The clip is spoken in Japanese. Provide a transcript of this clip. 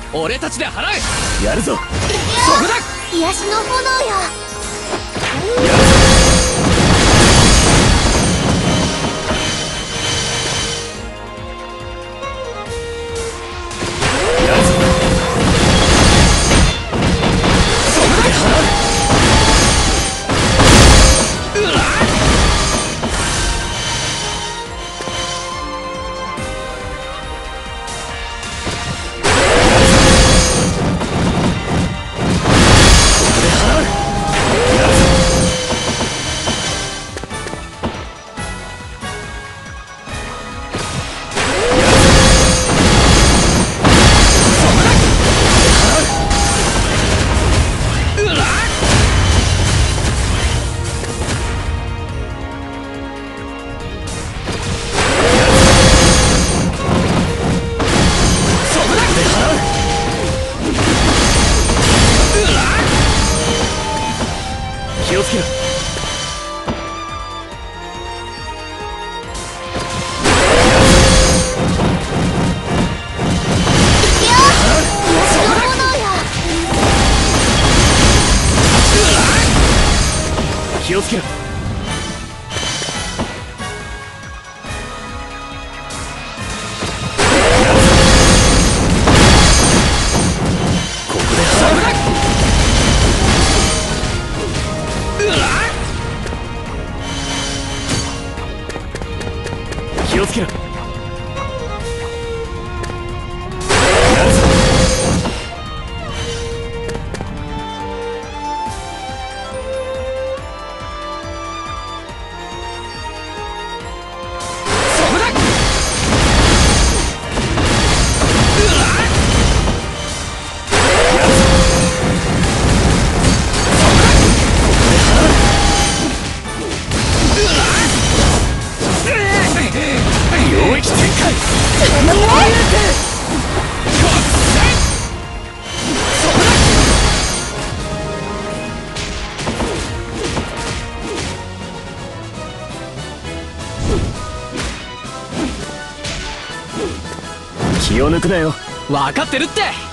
俺たちで払え。 やるぞ。 そこだ。 癒しの炎よ。 やるぞ。やるぞ。そこで払う。気をつけろ。気をつけろ。ここで払う。気をつけろ。やるぞ。領域展開。気を抜くなよ。 分かってるって。